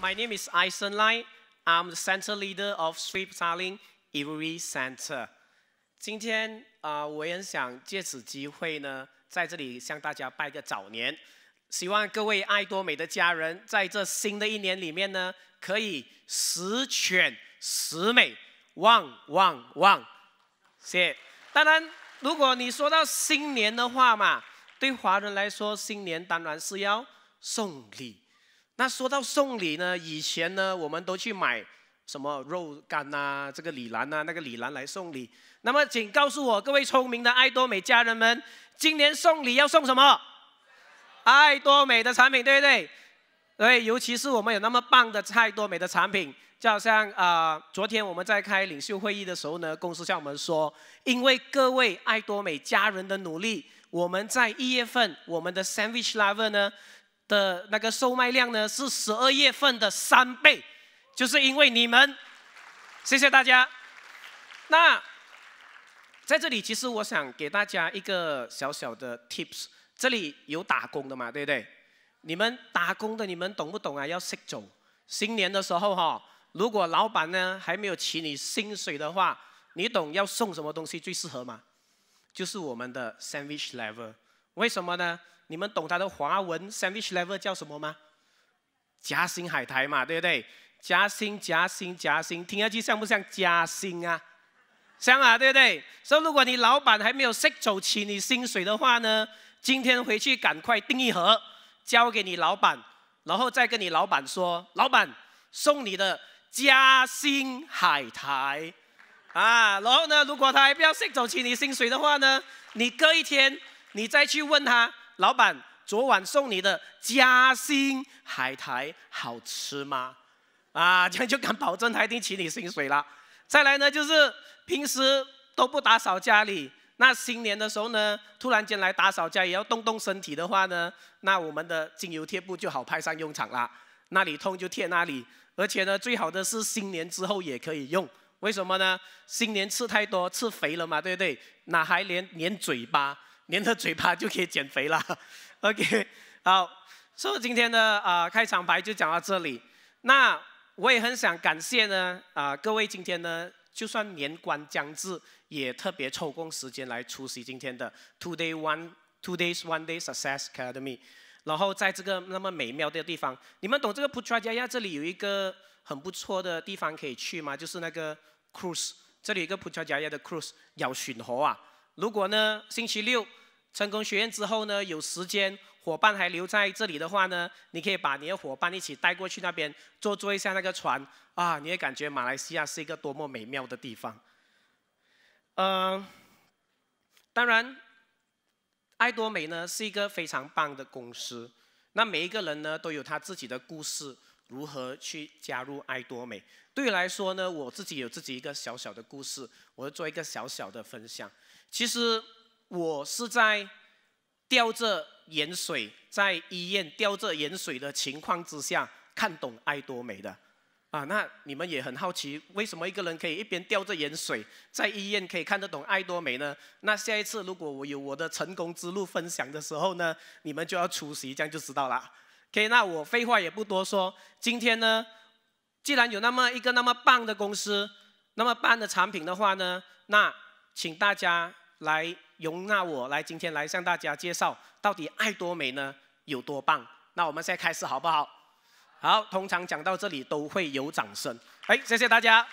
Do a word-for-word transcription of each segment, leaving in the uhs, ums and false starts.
my name is Ison Lai. I'm the center leader of Street Selling Every Center. 今天啊、呃，我也很想借此机会呢，在这里向大家拜个早年。希望各位爱多美的家人，在这新的一年里面呢，可以十全十美，旺旺旺！谢谢。当然，如果你说到新年的话嘛，对华人来说，新年当然是要送礼。那说到送礼呢，以前呢，我们都去买什么肉干啊，这个礼篮啊，那个礼篮来送礼。那么，请告诉我，各位聪明的爱多美家人们，今年送礼要送什么？爱多美的产品，对不对？对，尤其是我们有那么棒的爱多美的产品，就好像啊、呃，昨天我们在开领袖会议的时候呢，公司向我们说，因为各位爱多美家人的努力，我们在一月份我们的 Sandwich Lover 呢的那个售卖量呢是十二月份的三倍，就是因为你们，谢谢大家。那在这里，其实我想给大家一个小小的 tips。这里有打工的嘛，对不对？你们打工的，你们懂不懂啊？要识做。新年的时候哈，如果老板呢还没有起你薪水的话，你懂要送什么东西最适合吗？就是我们的 Sandwich Level。为什么呢？你们懂它的华文 Sandwich Level 叫什么吗？夹心海苔嘛，对不对？夹心夹心夹心，听下去像不像夹心啊？像啊，对不对？所以如果你老板还没有识做起你薪水的话呢？今天回去赶快订一盒，交给你老板，然后再跟你老板说，老板送你的夹心海苔，啊，然后呢，如果他还不要识走起你薪水的话呢，你隔一天你再去问他，老板昨晚送你的夹心海苔好吃吗？啊，这样就敢保证他一定起你薪水了。再来呢，就是平时都不打扫家里。那新年的时候呢，突然间来打扫家也要动动身体的话呢，那我们的精油贴布就好派上用场啦。那里痛就贴那里，而且呢，最好的是新年之后也可以用。为什么呢？新年吃太多，吃肥了嘛，对不对？那还连粘嘴巴，粘着嘴巴就可以减肥啦。OK， 好，所以今天的啊、呃、开场白就讲到这里。那我也很想感谢呢啊、呃、各位今天呢。就算年关将至，也特别抽空时间来出席今天的 Two Day One Two Days One Day Success Academy。然后在这个那么美妙的地方，你们懂这个 Putrajaya 这里有一个很不错的地方可以去吗？就是那个 cruise， 这里有一个 Putrajaya 的 cruise 要巡河啊。如果呢星期六成功学院之后呢有时间，伙伴还留在这里的话呢，你可以把你的伙伴一起带过去那边坐坐一下那个船。啊，你也感觉马来西亚是一个多么美妙的地方。呃，当然，爱多美呢是一个非常棒的公司。那每一个人呢都有他自己的故事，如何去加入爱多美？对我来说呢，我自己有自己一个小小的故事，我做一个小小的分享。其实我是在吊着盐水，在医院吊着盐水的情况之下，看懂爱多美的。啊，那你们也很好奇，为什么一个人可以一边吊着盐水，在医院可以看得懂爱多美呢？那下一次如果我有我的成功之路分享的时候呢，你们就要出席，这样就知道了。OK， 那我废话也不多说，今天呢，既然有那么一个那么棒的公司，那么棒的产品的话呢，那请大家来容纳我来今天来向大家介绍，到底爱多美呢有多棒。那我们现在开始好不好？好，通常讲到这里都会有掌声，哎，谢谢大家。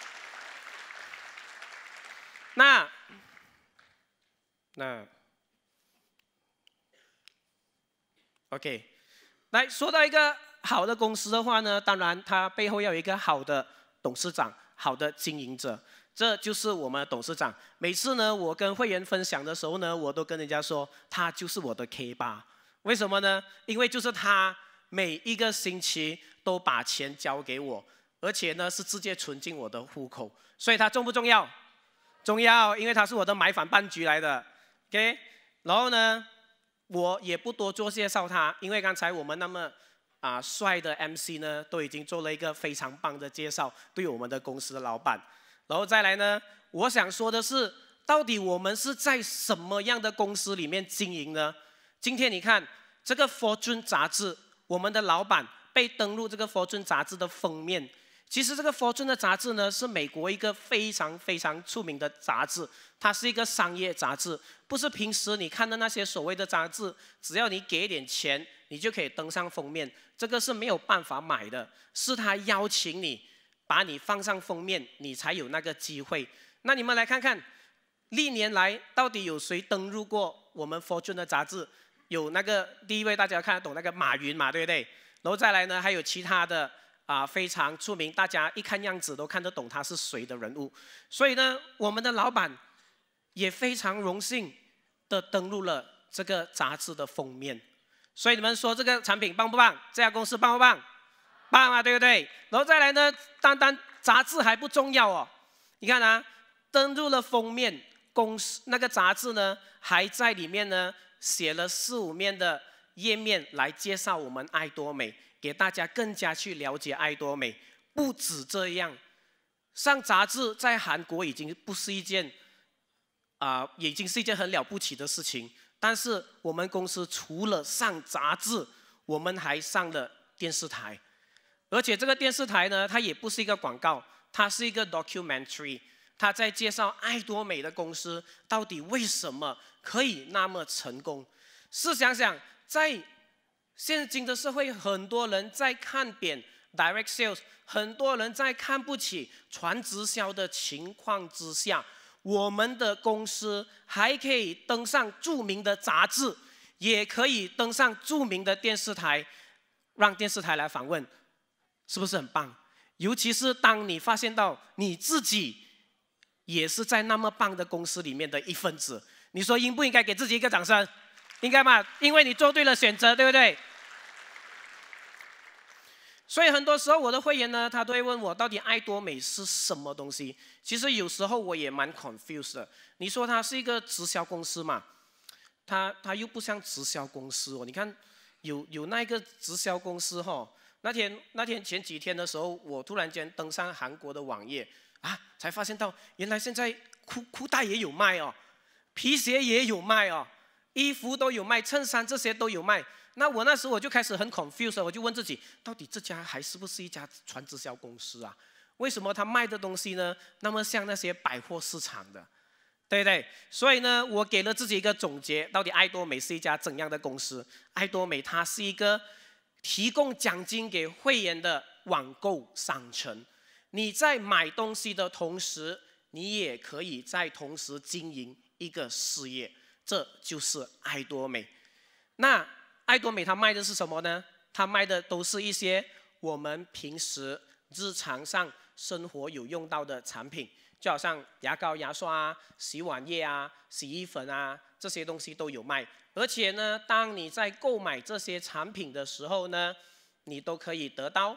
那那 OK， 来说到一个好的公司的话呢，当然它背后要有一个好的董事长，好的经营者，这就是我们的董事长。每次呢，我跟会员分享的时候呢，我都跟人家说，他就是我的 K 八。为什么呢？因为就是他。每一个星期都把钱交给我，而且呢是直接存进我的户口，所以它重不重要？重要，因为它是我的买反半局来的 ，OK。然后呢，我也不多做介绍它，因为刚才我们那么啊帅的 M C 呢都已经做了一个非常棒的介绍，对我们的公司的老板。然后再来呢，我想说的是，到底我们是在什么样的公司里面经营呢？今天你看这个 Fortune 杂志。我们的老板被登录这个 Fortune 杂志的封面。其实这个 Fortune 的杂志呢，是美国一个非常非常出名的杂志，它是一个商业杂志，不是平时你看的那些所谓的杂志，只要你给一点钱，你就可以登上封面，这个是没有办法买的，是他邀请你，把你放上封面，你才有那个机会。那你们来看看，历年来到底有谁登入过我们 Fortune 的杂志？有那个第一位大家看得懂那个马云嘛，对不对？然后再来呢，还有其他的。啊，非常出名，大家一看样子都看得懂他是谁的人物。所以呢，我们的老板也非常荣幸的登录了这个杂志的封面。所以你们说这个产品棒不棒？这家公司棒不棒？棒啊，对不对？然后再来呢，单单杂志还不重要哦。你看啊，登录了封面，公司那个杂志呢，还在里面呢写了四五面的页面来介绍我们爱多美。给大家更加去了解爱多美。不止这样，上杂志在韩国已经不是一件啊、呃，已经是一件很了不起的事情。但是我们公司除了上杂志，我们还上了电视台，而且这个电视台呢，它也不是一个广告，它是一个 documentary， 它在介绍爱多美的公司到底为什么可以那么成功。试想想，在现今的社会，很多人在看扁 direct sales， 很多人在看不起传直销的情况之下，我们的公司还可以登上著名的杂志，也可以登上著名的电视台，让电视台来访问，是不是很棒？尤其是当你发现到你自己也是在那么棒的公司里面的一份子，你说应不应该给自己一个掌声？应该嘛，因为你做对了选择，对不对？所以很多时候我的会员呢，他都会问我，到底爱多美是什么东西？其实有时候我也蛮 confused 的。你说它是一个直销公司嘛？它它又不像直销公司哦。你看，有有那个直销公司哈、哦，那天那天前几天的时候，我突然间登上韩国的网页啊，才发现到原来现在裤裤带也有卖哦，皮鞋也有卖哦，衣服都有卖，衬衫这些都有卖。那我那时候我就开始很 confused， 我就问自己，到底这家还是不是一家传直销公司啊？为什么他卖的东西呢，那么像那些百货市场的，对不对？所以呢，我给了自己一个总结，到底爱多美是一家怎样的公司？爱多美它是一个提供奖金给会员的网购商城。你在买东西的同时，你也可以在同时经营一个事业，这就是爱多美。那爱多美它卖的是什么呢？它卖的都是一些我们平时日常上生活有用到的产品，就好像牙膏、牙刷啊、洗碗液啊、洗衣粉啊，这些东西都有卖。而且呢，当你在购买这些产品的时候呢，你都可以得到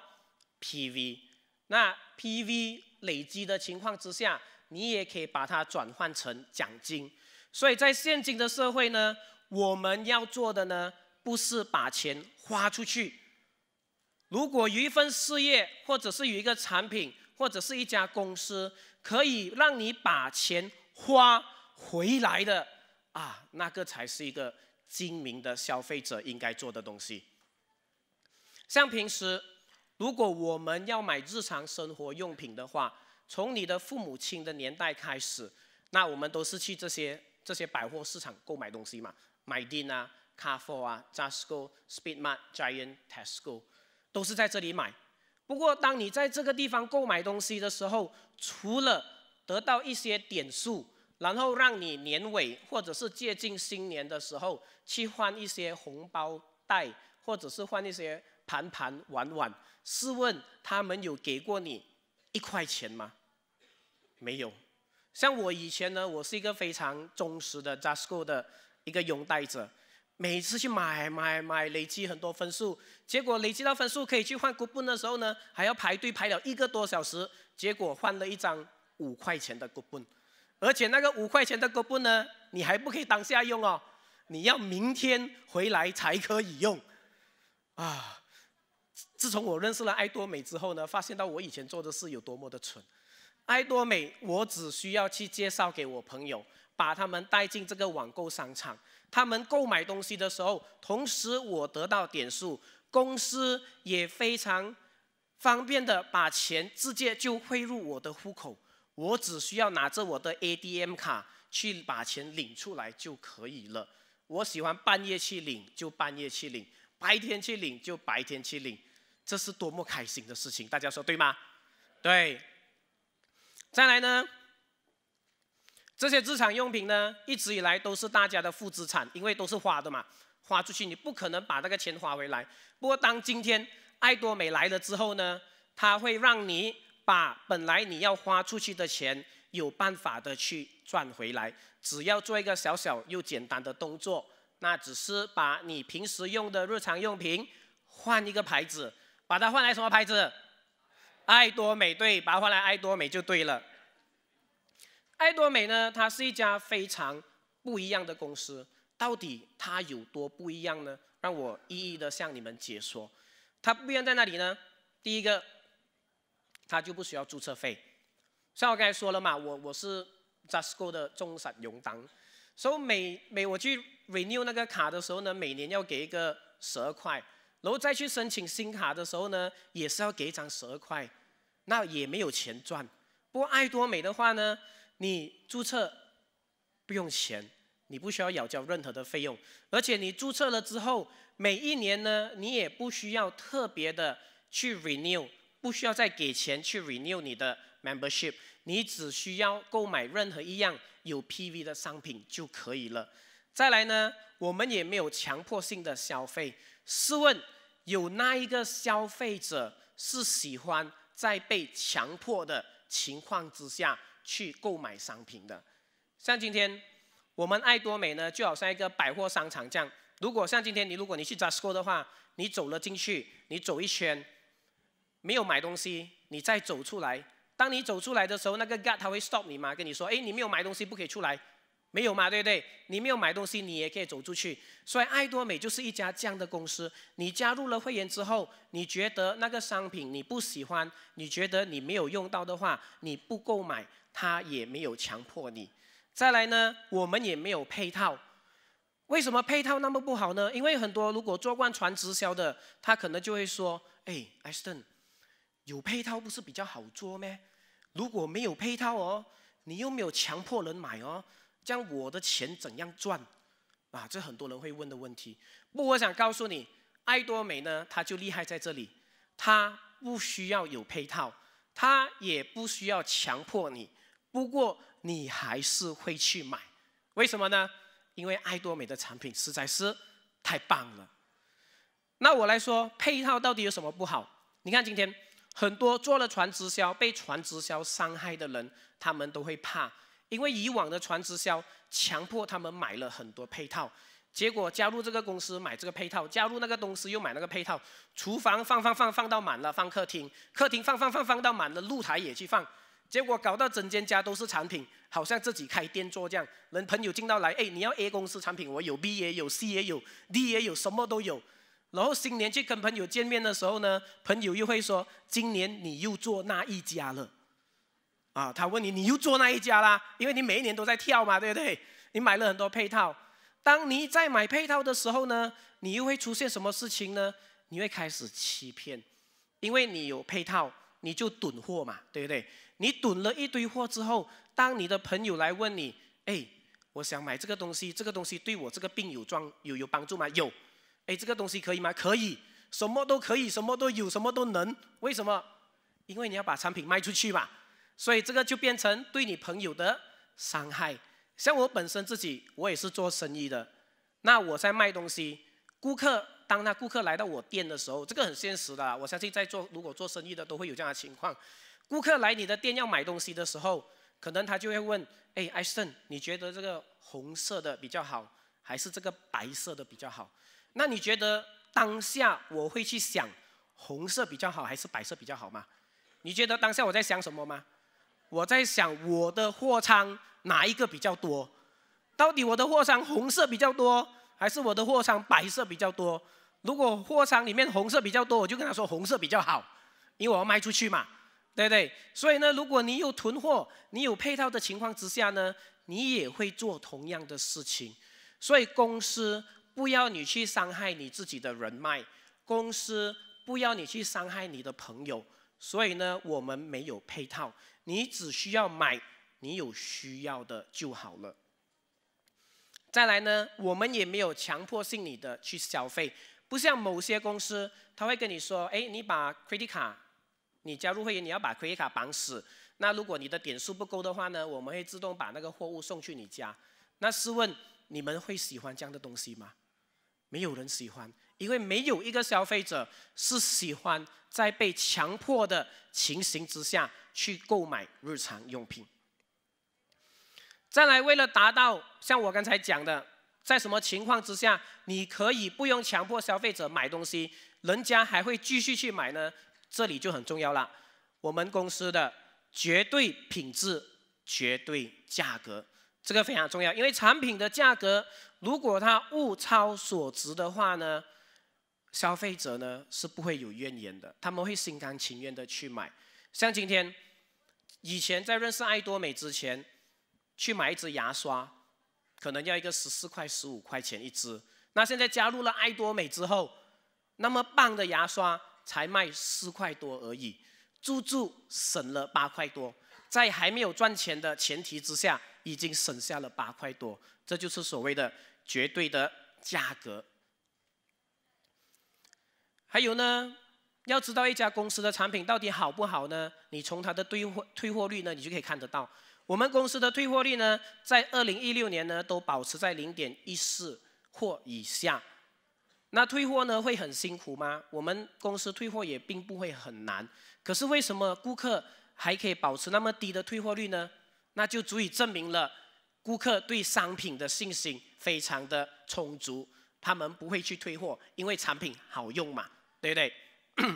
P V。那 P V 累积的情况之下，你也可以把它转换成奖金。所以在现今的社会呢，我们要做的呢，不是把钱花出去。如果有一份事业，或者是有一个产品，或者是一家公司，可以让你把钱花回来的啊，那个才是一个精明的消费者应该做的东西。像平时，如果我们要买日常生活用品的话，从你的父母亲的年代开始，那我们都是去这些这些百货市场购买东西嘛，买丁啊、Carrefour 啊、Jasco、Speedmart、Giant、Tesco， 都是在这里买。不过，当你在这个地方购买东西的时候，除了得到一些点数，然后让你年尾或者是接近新年的时候去换一些红包袋，或者是换一些盘盘碗碗，试问他们有给过你一块钱吗？没有。像我以前呢，我是一个非常忠实的 Jasco 的一个拥戴者，每次去买买买，累积很多分数，结果累积到分数可以去换 coupon 的时候呢，还要排队排了一个多小时，结果换了一张五块钱的 coupon， 而且那个五块钱的 coupon 呢，你还不可以当下用哦，你要明天回来才可以用。啊！自从我认识了爱多美之后呢，发现到我以前做的事有多么的蠢。爱多美，我只需要去介绍给我朋友，把他们带进这个网购商场。他们购买东西的时候，同时我得到点数， 公司也非常方便的把钱直接就汇入我的户口，我只需要拿着我的 A T M 卡去把钱领出来就可以了。我喜欢半夜去领就半夜去领，白天去领就白天去领，这是多么开心的事情，大家说对吗？对。再来呢，这些日常用品呢，一直以来都是大家的负资产，因为都是花的嘛，花出去你不可能把那个钱花回来。不过当今天爱多美来了之后呢，它会让你把本来你要花出去的钱有办法的去赚回来，只要做一个小小又简单的动作，那只是把你平时用的日常用品换一个牌子，把它换来什么牌子？爱多美，对，把它换来爱多美就对了。爱多美呢，它是一家非常不一样的公司，到底它有多不一样呢？让我一一的向你们解说。它不一样在哪里呢？第一个，它就不需要注册费。像我刚才说了嘛，我我是 Zasco 的忠实用户，所以每每我去 renew 那个卡的时候呢，每年要给一个十二块，然后再去申请新卡的时候呢，也是要给一张十二块，那也没有钱赚。不过爱多美的话呢，你注册不用钱，你不需要缴交任何的费用，而且你注册了之后，每一年呢，你也不需要特别的去 renew， 不需要再给钱去 renew 你的 membership， 你只需要购买任何一样有 P V 的商品就可以了。再来呢，我们也没有强迫性的消费。试问，有哪一个消费者是喜欢在被强迫的情况之下去购买商品的？像今天我们爱多美呢，就好像一个百货商场这样。如果像今天你如果你去 Zasco 的话，你走了进去，你走一圈，没有买东西，你再走出来。当你走出来的时候，那个 guard 他会 stop 你嘛，跟你说，哎，你没有买东西不可以出来，没有嘛，对不对？你没有买东西，你也可以走出去。所以爱多美就是一家这样的公司。你加入了会员之后，你觉得那个商品你不喜欢，你觉得你没有用到的话，你不购买，他也没有强迫你。再来呢，我们也没有配套。为什么配套那么不好呢？因为很多如果做惯传直销的，他可能就会说，哎 ，Aston， 有配套不是比较好做咩？如果没有配套哦，你又没有强迫人买哦，这样我的钱怎样赚？啊，这很多人会问的问题。不过我想告诉你，爱多美呢，它就厉害在这里，它不需要有配套，它也不需要强迫你，不过你还是会去买。为什么呢？因为爱多美的产品实在是太棒了。那我来说，配套到底有什么不好？你看今天很多做了传直销、被传直销伤害的人，他们都会怕，因为以往的传直销强迫他们买了很多配套，结果加入这个公司买这个配套，加入那个公司又买那个配套，厨房放放放放到满了，放客厅，客厅放放放放到满了，露台也去放。结果搞到整间家都是产品，好像自己开店做这样。人朋友进到来，哎，你要 A 公司产品，我有 B 也有 C 也有 D 也有，什么都有。然后新年去跟朋友见面的时候呢，朋友又会说，今年你又做那一家了。啊，他问你，你又做那一家啦？因为你每一年都在跳嘛，对不对？你买了很多配套。当你在买配套的时候呢，你又会出现什么事情呢？你会开始欺骗，因为你有配套，你就囤货嘛，对不对？你囤了一堆货之后，当你的朋友来问你，哎，我想买这个东西，这个东西对我这个病有装有有帮助吗？有。哎，这个东西可以吗？可以，什么都可以，什么都有，什么都能。为什么？因为你要把产品卖出去嘛。所以这个就变成对你朋友的伤害。像我本身自己，我也是做生意的，那我在卖东西，顾客当那顾客来到我店的时候，这个很现实的，我相信在做如果做生意的都会有这样的情况。顾客来你的店要买东西的时候，可能他就会问，哎，艾森，你觉得这个红色的比较好，还是这个白色的比较好？那你觉得当下我会去想红色比较好还是白色比较好吗？你觉得当下我在想什么吗？我在想我的货仓哪一个比较多？到底我的货仓红色比较多，还是我的货仓白色比较多？如果货仓里面红色比较多，我就跟他说红色比较好，因为我要卖出去嘛，对不对？所以呢，如果你有囤货，你有配套的情况之下呢，你也会做同样的事情。所以公司不要你去伤害你自己的人脉， 公司不要你去伤害你的朋友，所以呢，我们没有配套，你只需要买你有需要的就好了。再来呢，我们也没有强迫性你的去消费，不像某些公司，他会跟你说，哎，你把 credit 卡，你加入会员，你要把 credit 卡绑死。那如果你的点数不够的话呢，我们会自动把那个货物送去你家。那试问你们会喜欢这样的东西吗？没有人喜欢，因为没有一个消费者是喜欢在被强迫的情形之下去购买日常用品。再来，为了达到像我刚才讲的，在什么情况之下你可以不用强迫消费者买东西，人家还会继续去买呢？这里就很重要了。我们公司的绝对品质、绝对价格，这个非常重要。因为产品的价格如果它物超所值的话呢，消费者呢是不会有怨言的，他们会心甘情愿的去买。像今天，以前在认识爱多美之前，去买一支牙刷，可能要一个十四块、十五块钱一支。那现在加入了爱多美之后，那么棒的牙刷才卖四块多而已，足足省了八块多。在还没有赚钱的前提之下，已经省下了八块多，这就是所谓的绝对的价格。还有呢，要知道一家公司的产品到底好不好呢？你从它的退货退货率呢，你就可以看得到。我们公司的退货率呢，在二零一六年呢，都保持在零点一四或以下。那退货呢，会很辛苦吗？我们公司退货也并不会很难。可是为什么顾客还可以保持那么低的退货率呢？那就足以证明了顾客对商品的信心非常的充足，他们不会去退货，因为产品好用嘛，对不对？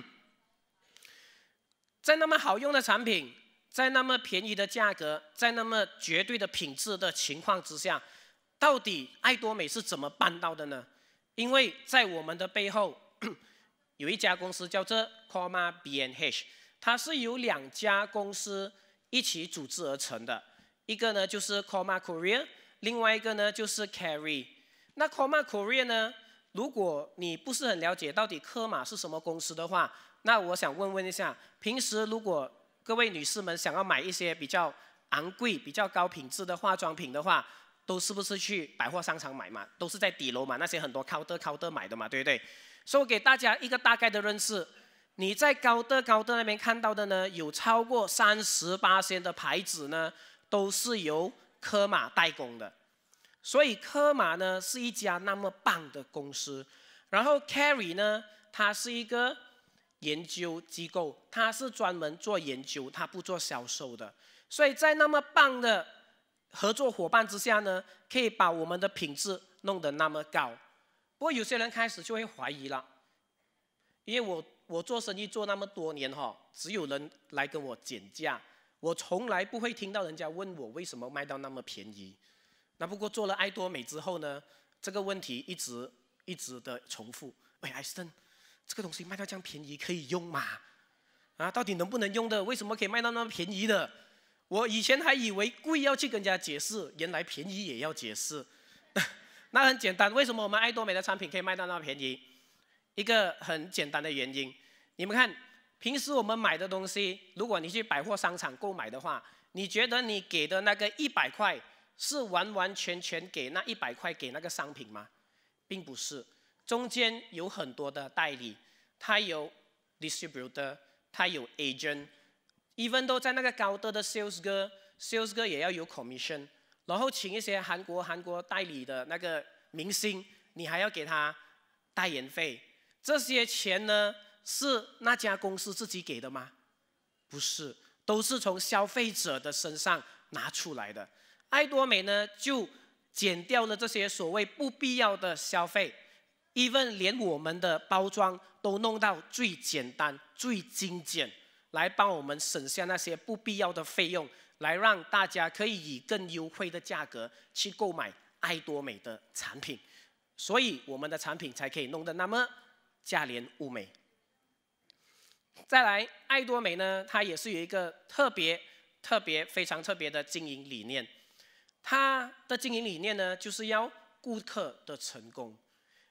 在那么好用的产品，在那么便宜的价格，在那么绝对的品质的情况之下，到底爱多美是怎么办到的呢？因为在我们的背后有一家公司叫做 Comma B and H， 它是由两家公司一起组织而成的，一个呢就是 Comma Korea， 另外一个呢就是 Carry。那 Comma Korea 呢，如果你不是很了解到底科玛是什么公司的话，那我想问问一下，平时如果各位女士们想要买一些比较昂贵、比较高品质的化妆品的话，都是不是去百货商场买嘛？都是在底楼嘛，那些很多 counter counter 买的嘛，对不对？所以我给大家一个大概的认识，你在高德高德那边看到的呢，有超过三十八%的牌子呢，都是由科玛代工的。所以科玛呢是一家那么棒的公司，然后 Carry 呢，它是一个研究机构，它是专门做研究，它不做销售的。所以在那么棒的合作伙伴之下呢，可以把我们的品质弄得那么高。不过有些人开始就会怀疑了，因为我我做生意做那么多年哈，只有人来跟我减价，我从来不会听到人家问我为什么卖到那么便宜。那不过做了爱多美之后呢，这个问题一直一直的重复。喂，艾斯顿，这个东西卖到这样便宜，可以用吗？啊，到底能不能用的？为什么可以卖到那么便宜的？我以前还以为贵要去跟人家解释，原来便宜也要解释。那很简单，为什么我们爱多美的产品可以卖到那么便宜？一个很简单的原因，你们看，平时我们买的东西，如果你去百货商场购买的话，你觉得你给的那个一百块是完完全全给那一百块给那个商品吗？并不是，中间有很多的代理，他有 distributor， 他有 agent。even 都在那个高德的 sales girl，sales girl 也要有 commission， 然后请一些韩国韩国代理的那个明星，你还要给他代言费，这些钱呢是那家公司自己给的吗？不是，都是从消费者的身上拿出来的。爱多美呢就减掉了这些所谓不必要的消费 ，even 连我们的包装都弄到最简单、最精简。来帮我们省下那些不必要的费用，来让大家可以以更优惠的价格去购买爱多美的产品，所以我们的产品才可以弄得那么价廉物美。再来，爱多美呢，它也是有一个特别、特别、非常特别的经营理念。它的经营理念呢，就是要顾客的成功。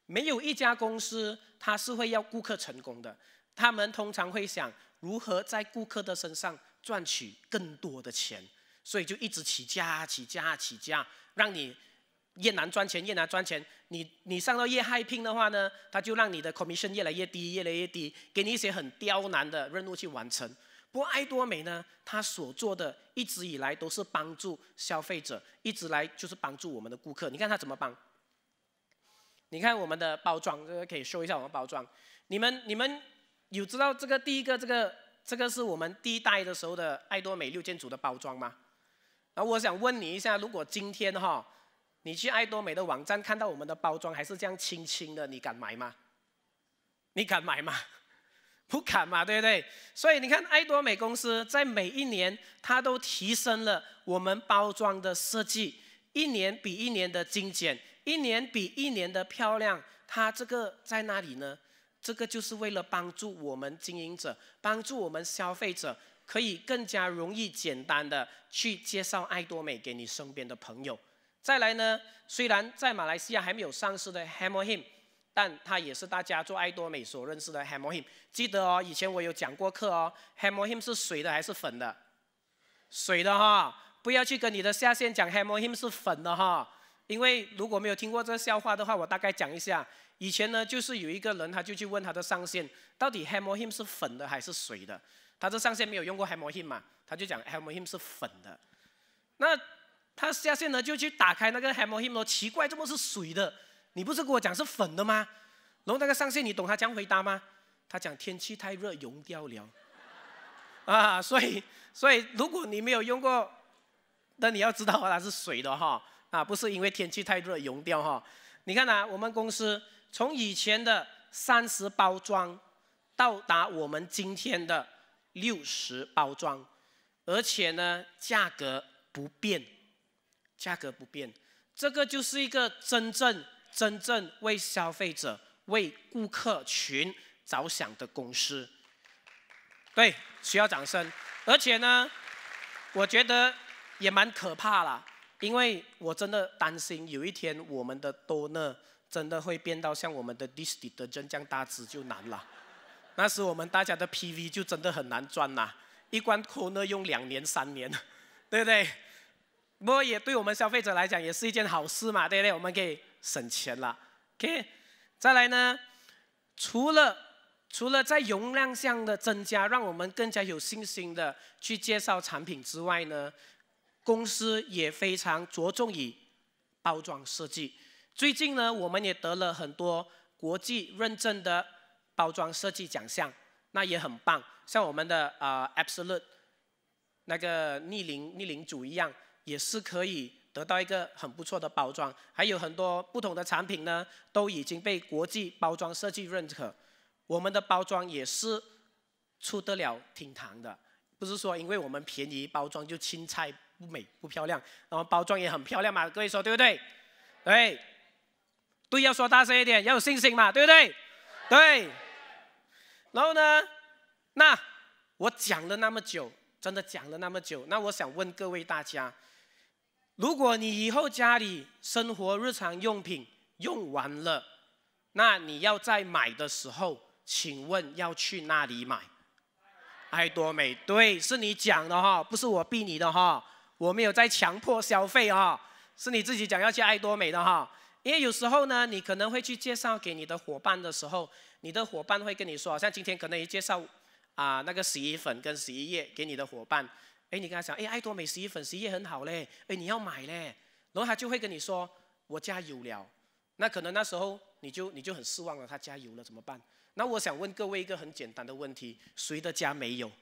没有一家公司它是会要顾客成功的，他们通常会想如何在顾客的身上赚取更多的钱，所以就一直起价、起价、起价，让你越难赚钱越难赚钱。你你上到越 high 拼的话呢，他就让你的 commission 越来越低，越来越低，给你一些很刁难的任务去完成。不过爱多美呢，它所做的一直以来都是帮助消费者，一直来就是帮助我们的顾客。你看它怎么帮？你看我们的包装，这个可以show一下我们包装。你们你们有知道这个第一个这个这个是我们第一代的时候的爱多美六件组的包装吗？然后我想问你一下，如果今天哈，你去爱多美的网站看到我们的包装还是这样轻轻的，你敢买吗？你敢买吗？不敢嘛，对不对？所以你看爱多美公司在每一年它都提升了我们包装的设计，一年比一年的精简，一年比一年的漂亮。它这个在哪里呢？这个就是为了帮助我们经营者，帮助我们消费者可以更加容易简单的去介绍爱多美给你身边的朋友。再来呢，虽然在马来西亚还没有上市的 Hemohim， 但它也是大家做爱多美所认识的 Hemohim。记得哦，以前我有讲过课哦 ，Hemohim 是水的还是粉的？水的哈，不要去跟你的下线讲 Hemohim 是粉的哈，因为如果没有听过这个笑话的话，我大概讲一下。以前呢，就是有一个人他就去问他的上线，到底 Hemohim 是粉的还是水的？他的上线没有用过 Hemohim 嘛，他就讲 Hemohim 是粉的。那他下线呢就去打开那个 Hemohim 咯，奇怪，怎么是水的？你不是跟我讲是粉的吗？然后那个上线，你懂他这样回答吗？他讲天气太热，溶掉了。啊，所以所以如果你没有用过，那你要知道它是水的哈，啊，不是因为天气太热溶掉哈。你看啊，我们公司从以前的三十包装，到达我们今天的六十包装，而且呢，价格不变，价格不变，这个就是一个真正真正为消费者、为顾客群着想的公司。对，需要掌声。而且呢，我觉得也蛮可怕啦，因为我真的担心有一天我们的多呢真的会变到像我们的 dish detergent 这样大支就难了。那时我们大家的 P V 就真的很难赚啦，一罐 toner 用两年三年，对不对？不过也对我们消费者来讲也是一件好事嘛，对不对？我们可以省钱了。OK， 再来呢，除了除了在容量上的增加，让我们更加有信心的去介绍产品之外呢，公司也非常着重于包装设计。最近呢，我们也得了很多国际认证的包装设计奖项，那也很棒。像我们的呃 Absolute 那个逆龄逆龄组一样，也是可以得到一个很不错的包装。还有很多不同的产品呢，都已经被国际包装设计认可。我们的包装也是出得了厅堂的，不是说因为我们便宜包装就青菜不美不漂亮，然后包装也很漂亮嘛，各位说对不对？对，对，要说大声一点，要有信心嘛，对不对？对。然后呢，那我讲了那么久，真的讲了那么久，那我想问各位大家，如果你以后家里生活日常用品用完了，那你要在买的时候，请问要去哪里买？爱多美，对，是你讲的哈，不是我逼你的哈，我没有在强迫消费哈，是你自己讲要去爱多美的哈。因为有时候呢，你可能会去介绍给你的伙伴的时候，你的伙伴会跟你说，像今天可能也介绍啊、呃、那个洗衣粉跟洗衣液给你的伙伴，哎，你跟他讲，哎，爱多美洗衣粉、洗衣液很好嘞，哎，你要买嘞，然后他就会跟你说，我家有了，那可能那时候你就你就很失望了，他家有了怎么办？那我想问各位一个很简单的问题：谁的家没有？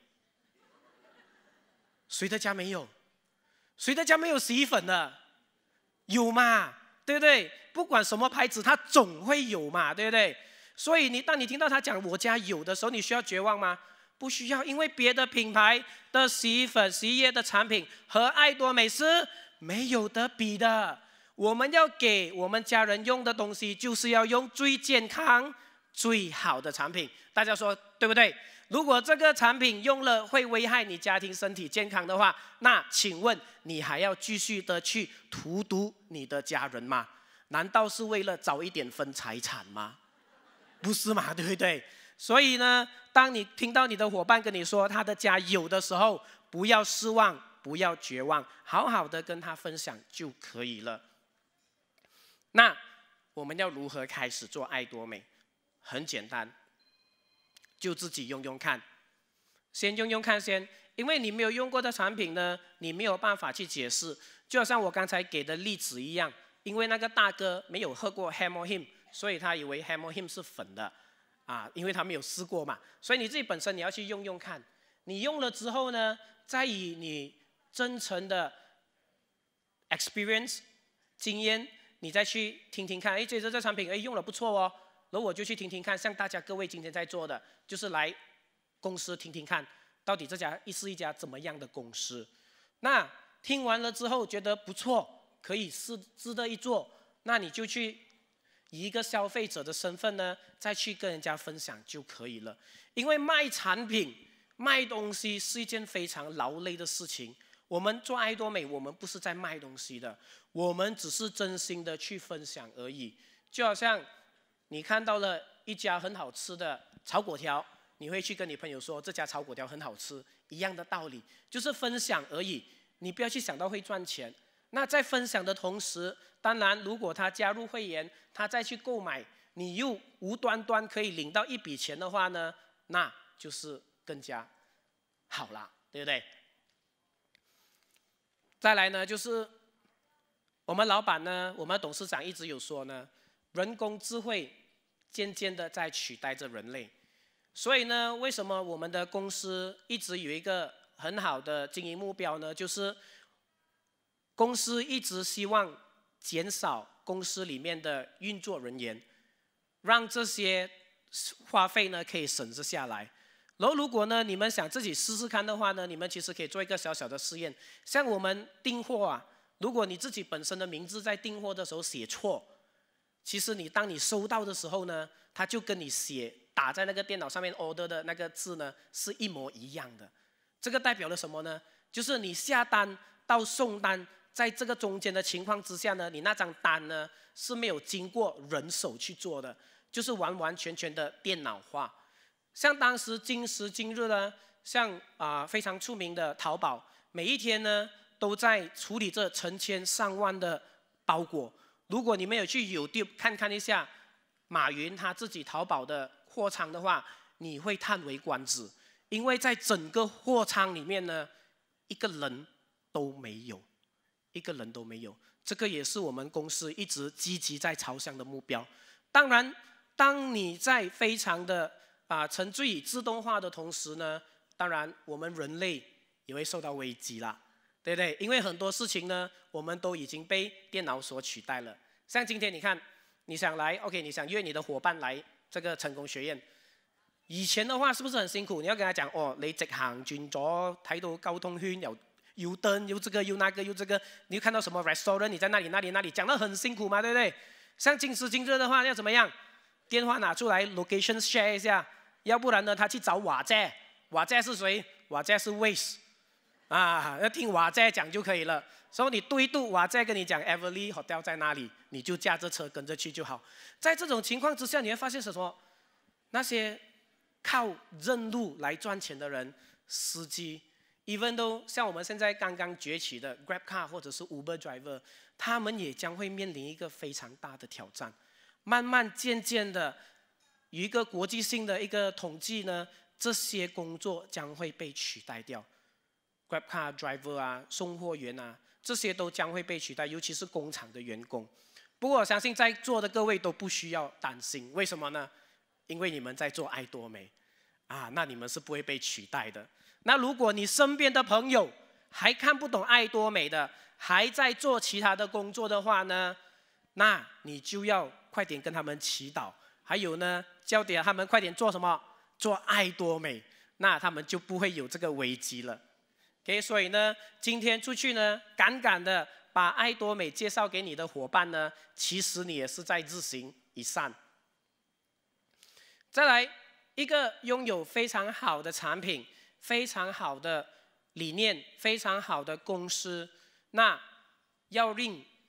谁的家没有？谁的家没有洗衣粉的？有嘛？对不对？不管什么牌子，它总会有嘛，对不对？所以你当你听到他讲我家有的时候，你需要绝望吗？不需要，因为别的品牌的洗衣粉、洗衣液的产品和爱多美是没有得比的。我们要给我们家人用的东西，就是要用最健康、最好的产品。大家说对不对？如果这个产品用了会危害你家庭身体健康的话，那请问你还要继续的去荼毒你的家人吗？ 难道是为了早一点分财产吗？不是嘛，对不对？所以呢，当你听到你的伙伴跟你说他的家有的时候，不要失望，不要绝望，好好的跟他分享就可以了。那我们要如何开始做爱多美？很简单，就自己用用看，先用用看先，因为你没有用过的产品呢，你没有办法去解释。就好像我刚才给的例子一样，因为那个大哥没有喝过 Hemmo Him， 所以他以为 Hemmo Him 是粉的，啊，因为他没有试过嘛。所以你自己本身你要去用用看，你用了之后呢，再以你真诚的 experience 经验，你再去听听看，哎，这这产品哎用了不错哦，然后我就去听听看，像大家各位今天在做的，就是来公司听听看，到底这家是一家怎么样的公司。那听完了之后觉得不错，可以是值得一做，那你就去以一个消费者的身份呢，再去跟人家分享就可以了。因为卖产品、卖东西是一件非常劳累的事情。我们做爱多美，我们不是在卖东西的，我们只是真心的去分享而已。就好像你看到了一家很好吃的炒粿条，你会去跟你朋友说这家炒粿条很好吃，一样的道理，就是分享而已。你不要去想到会赚钱。那在分享的同时，当然如果他加入会员，他再去购买，你又无端端可以领到一笔钱的话呢，那就是更加好啦，对不对？再来呢，就是我们老板呢，我们董事长一直有说呢，人工智慧渐渐的在取代着人类。所以呢，为什么我们的公司一直有一个很好的经营目标呢？就是公司一直希望减少公司里面的运作人员，让这些花费呢可以省制下来。然后如果呢你们想自己试试看的话呢，你们其实可以做一个小小的试验。像我们订货啊，如果你自己本身的名字在订货的时候写错，其实你当你收到的时候呢，它就跟你写打在那个电脑上面 order 的那个字呢是一模一样的。这个代表了什么呢？就是你下单到送单，在这个中间的情况之下呢，你那张单呢是没有经过人手去做的，就是完完全全的电脑化。像当时今时今日呢，像啊、呃、非常出名的淘宝，每一天呢都在处理这成千上万的包裹。如果你们有去 YouTube 看看一下马云他自己淘宝的货仓的话，你会叹为观止，因为在整个货仓里面呢，一个人都没有，一个人都没有。这个也是我们公司一直积极在朝向的目标。当然，当你在非常的啊，沉醉于自动化的同时呢，当然我们人类也会受到危机啦，对不对？因为很多事情呢，我们都已经被电脑所取代了。像今天你看，你想来 ，OK， 你想约你的伙伴来这个成功学院，以前的话是不是很辛苦？你要跟他讲，哦，你直行轉左，睇到交通圈有有燈，有這個有那個有這個，你又看到什麼 restaurant， 你在那裡那裡那裡，講得很辛苦嘛，對不對？像今時今日的話，要怎麼樣？電話拿出來 ，location share 一下，要不然呢，他去找瓦姐，瓦姐是誰？瓦姐是 Waze， 啊，要聽瓦姐講就可以了。所以你對度瓦姐跟你講 Everly Hotel 在哪裡，你就駕着車跟着去就好。在這種情況之下，你會發現什麼？那些靠認路來賺錢的人，司機 ，even 都像我們現在剛剛崛起的 Grab Car 或者是 Uber Driver， 他們也將會面臨一個非常大的挑戰。慢慢漸漸的，有一個國際性的一個統計呢，這些工作將會被取代掉。Grab Car Driver 啊，送貨員啊，這些都將會被取代，尤其是工廠的員工。不過我相信在座的各位都不需要擔心，為什麼呢？因為你們在做愛多美，啊，那你們是不會被取代的。那如果你身邊的朋友還看不懂愛多美的，還在做其他的工作的話呢，那你就要快點跟他們祈禱，還有呢，叫點他們快點做什麼？做愛多美，那他們就不會有這個危機了。OK， 所以呢，今天出去呢，敢敢的把愛多美介紹給你的夥伴呢，其實你也是在日行一善。再來一個擁有非常好的產品、非常好的理念、非常好的公司，那要令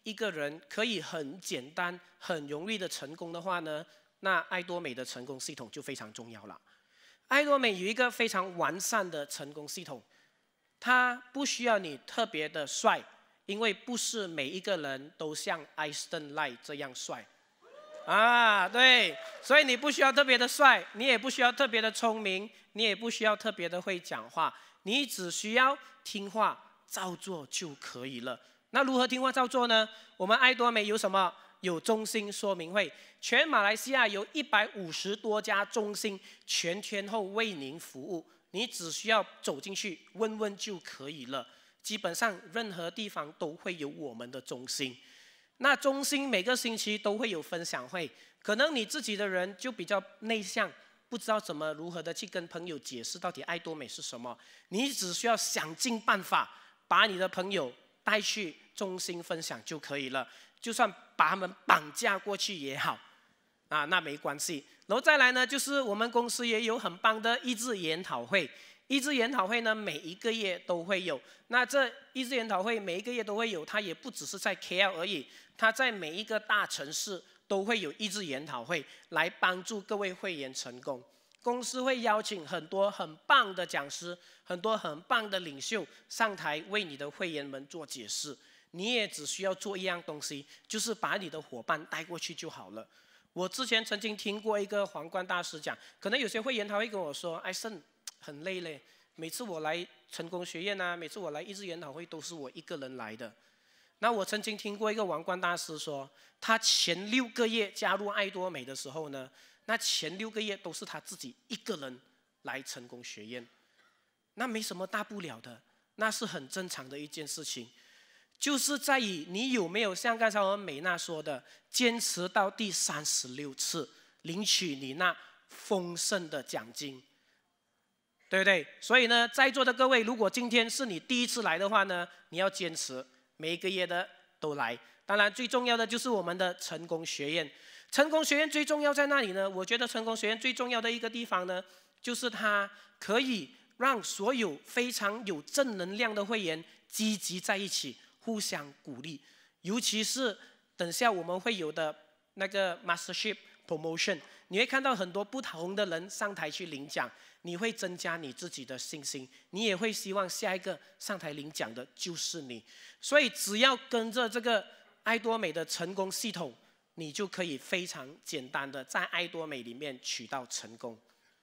一个人可以很简单、很容易的成功的话呢，那爱多美的成功系统就非常重要了。爱多美有一个非常完善的成功系统，它不需要你特别的帅，因为不是每一个人都像艾森赖这样帅。啊，对，所以你不需要特别的帅，你也不需要特别的聪明，你也不需要特别的会讲话，你只需要听话照做就可以了。那如何听话照做呢？我们爱多美有什么？有中心说明会，全马来西亚有一百五十多家中心，全天候为您服务，你只需要走进去问问就可以了。基本上任何地方都会有我们的中心。那中心每个星期都会有分享会，可能你自己的人就比较内向，不知道怎么如何的去跟朋友解释到底爱多美是什么，你只需要想尽办法把你的朋友带去中心分享就可以了，就算把他们绑架过去也好，啊，那没关系。然后再来呢，就是我们公司也有很棒的益智研讨会。益智研讨会呢，每一个月都会有。那这益智研讨会每一个月都会有，它也不只是在 K L 而已，它在每一个大城市都会有益智研讨会，来帮助各位会员成功。公司会邀请很多很棒的讲师，很多很棒的领袖上台为你的会员们做解释。你也只需要做一样东西，就是把你的伙伴带过去就好了。我之前曾经听过一个皇冠大师讲，可能有些会员他会跟我说：“艾森，很累嘞，每次我来成功学院啊，每次我来益智研讨会都是我一个人来的。”那我曾经听过一个王冠大师说，他前六个月加入爱多美的时候呢，那前六个月都是他自己一个人来成功学院，那没什么大不了的，那是很正常的一件事情，就是在于你有没有像刚才我们美娜说的，坚持到第三十六次，领取你那丰盛的奖金。对不对？所以呢，在座的各位，如果今天是你第一次来的话呢，你要坚持每一个月的都来。当然，最重要的就是我们的成功学院。成功学院最重要在哪里呢？我觉得成功学院最重要的一个地方呢，就是它可以让所有非常有正能量的会员积极在一起，互相鼓励。尤其是等下我们会有的那个 Mastership Promotion， 你会看到很多不同的人上台去领奖。你会增加你自己的信心，你也会希望下一个上台领奖的就是你。所以只要跟着这个爱多美的成功系统，你就可以非常简单的在爱多美里面取到成功。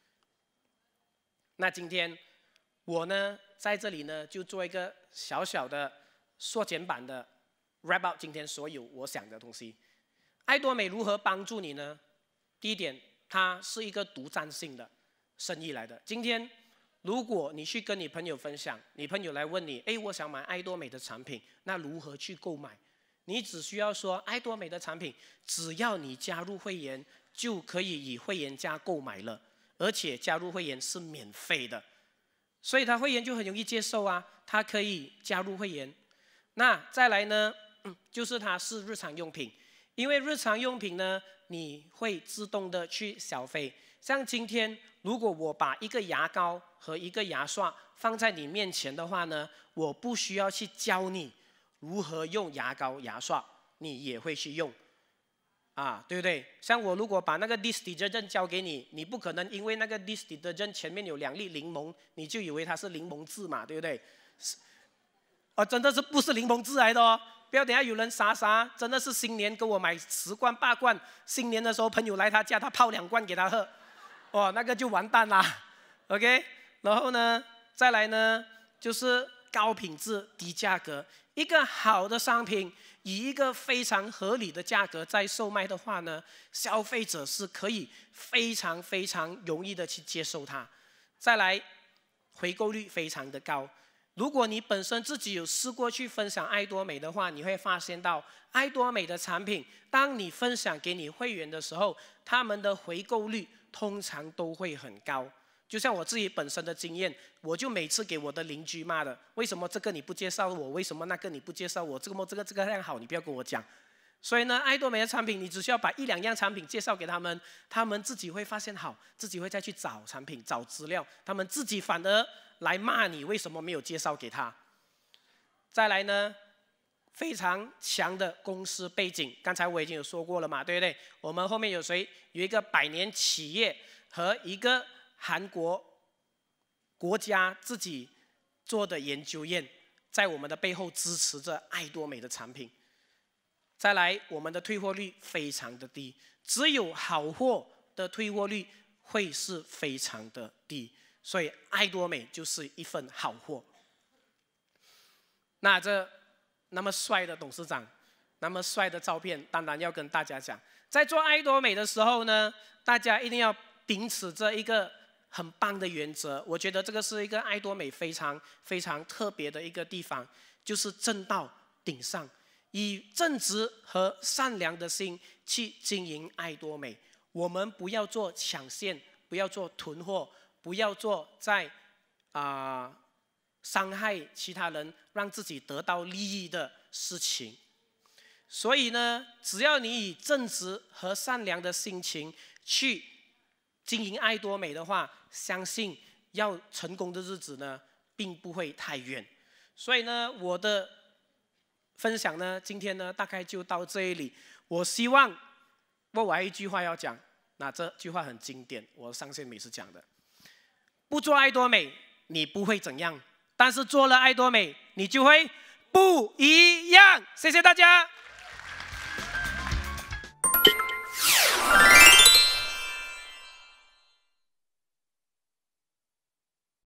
那今天我呢在这里呢就做一个小小的缩减版的 wrap up 今天所有我想的东西。爱多美如何帮助你呢？第一点，它是一个独占性的生意来的。今天，如果你去跟你朋友分享，你朋友来问你，哎，我想买爱多美的产品，那如何去购买？你只需要说，爱多美的产品，只要你加入会员，就可以以会员价购买了，而且加入会员是免费的，所以他会员就很容易接受啊，他可以加入会员。那再来呢，嗯、就是它是日常用品，因为日常用品呢，你会自动的去消费。像今天，如果我把一个牙膏和一个牙刷放在你面前的话呢，我不需要去教你如何用牙膏、牙刷，你也会去用，啊，对不对？像我如果把那个 dish detergent 交给你，你不可能因为那个 dish detergent 前面有两粒柠檬，你就以为它是柠檬汁嘛，对不对？哦，真的是不是柠檬汁来的哦！不要等下有人傻傻，真的是新年给我买十罐八罐，新年的时候朋友来他家，他泡两罐给他喝。哦，那个就完蛋啦 ，OK。然后呢，再来呢，就是高品质低价格。一个好的商品，以一个非常合理的价格在售卖的话呢，消费者是可以非常非常容易的去接受它。再来，回购率非常的高。如果你本身自己有试过去分享爱多美的话，你会发现到爱多美的产品，当你分享给你会员的时候，他们的回购率通常都会很高。就像我自己本身的经验，我就每次给我的邻居骂的，为什么这个你不介绍我？为什么那个你不介绍我？这个么这个这个样好，你不要跟我讲。所以呢，爱多美的产品，你只需要把一两样产品介绍给他们，他们自己会发现好，自己会再去找产品、找资料，他们自己反而来骂你为什么没有介绍给他。再来呢， 非常强的公司背景，刚才我已经有说过了嘛，对不对？我们后面有谁？有一个百年企业和一个韩国国家自己做的研究院，在我们的背后支持着爱多美的产品。再来，我们的退货率非常的低，只有好货的退货率会是非常的低，所以爱多美就是一份好货。那这那么帅的董事长，那么帅的照片，当然要跟大家讲，在做爱多美的时候呢，大家一定要秉持着一个很棒的原则。我觉得这个是一个爱多美非常非常特别的一个地方，就是正道顶上，以正直和善良的心去经营爱多美。我们不要做抢线，不要做囤货，不要做在啊。呃伤害其他人，让自己得到利益的事情。所以呢，只要你以正直和善良的心情去经营爱多美的话，相信要成功的日子呢，并不会太远。所以呢，我的分享呢，今天呢，大概就到这里。我希望，我还有一句话要讲，那这句话很经典，我上线每次讲的：不做爱多美，你不会怎样。但是做了爱多美，你就会不一样。谢谢大家。